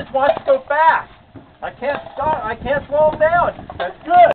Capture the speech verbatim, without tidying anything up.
just wants to go fast. I can't stop. I can't slow him down. That's good.